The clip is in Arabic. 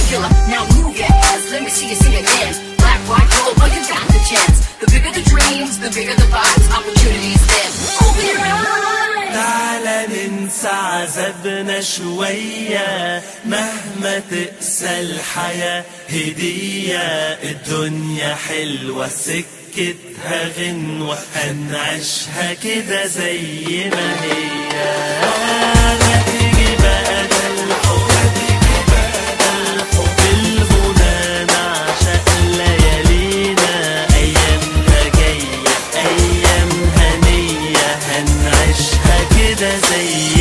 killer. Now move your ass, let me see you sing again. Black, white, gold, well you got the chance. The bigger the dreams, the bigger the vibes. Opportunities there. Open your eyes. تعالى ننسى عذابنا شوية، مهما تقسى الحياة هدية. الدنيا حلوة سكتها غنوة، هنعيشها كده زي ما هي. لا تيجي بقى ده الحب، بالهنا نعشق ليالينا. أيامنا جاية أيام هنية، هنعيشها كده زي